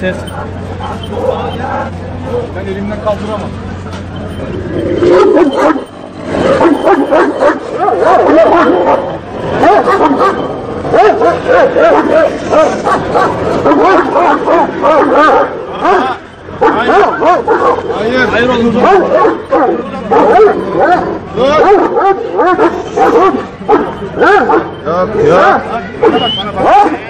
ses. Ben elimden kaldıramam. Hayır. Hayır oğlum. Dur. Yok. Bana bak.